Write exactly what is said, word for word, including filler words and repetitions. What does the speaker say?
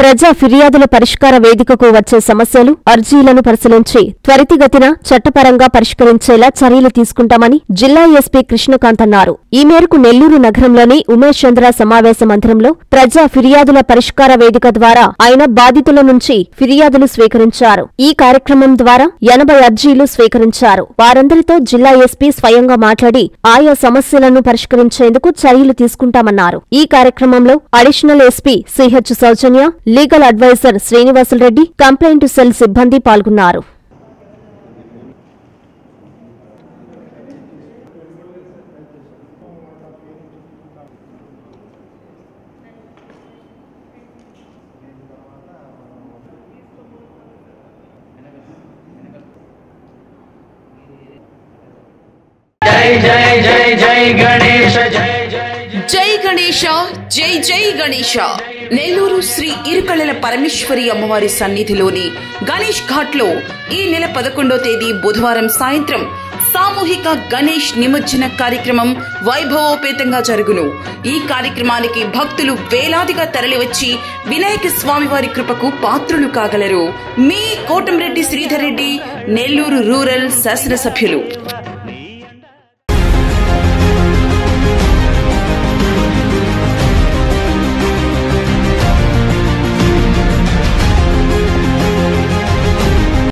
ప్రజా ఫిర్యాదుల పరిష్కార వేదికకు వచ్చే సమస్యలు, అర్జీలను పరిశీలించి త్వరితగతిన చట్టపరంగా పరిష్కరించేలా చర్యలు తీసుకుంటామని జిల్లా ఎస్పీ కృష్ణకాంత్ అన్నారు. ఈ మేరకు నెల్లూరు నగరంలోని ఉమేష్ చంద్ర సమావేశ మందిరంలో ప్రజా ఫిర్యాదుల పరిష్కార వేదిక ద్వారా ఆయన బాధితుల నుంచి ఫిర్యాదులు స్వీకరించారు. ఈ కార్యక్రమం ద్వారా ఎనభై అర్జీలు స్వీకరించారు. వారందరితో జిల్లా ఎస్పీ స్వయంగా మాట్లాడి ఆయా సమస్యలను పరిష్కరించేందుకు చర్యలు తీసుకుంటామన్నారు. ఈ కార్యక్రమంలో additional SP CH Soujanya, legal advisor Srinivasulareddy, complaint cell సిబ్బంది పాల్గొన్నారు. జై జై జై జై గణేశ జై జై గణేశ జై జై గణేశ. నెల్లూరు శ్రీ ఇరుకళల పరమేశ్వరి అమ్మవారి సన్నిధిలోని గణేష్ ఘాట్ లో ఈ నెల పదకొండో తేదీ బుధవారం సాయంత్రం సామూహిక గణేష్ నిమజ్జన కార్యక్రమం వైభవోపేతంగా జరుగును. ఈ కార్యక్రమానికి భక్తులు వేలాదిగా తరలివచ్చి వినాయక స్వామివారి కృపకు పాత్రులు కాగలరు. మీ కోటంరెడ్డి శ్రీధర్ రెడ్డి, నెల్లూరు రూరల్ శాసనసభ్యులు.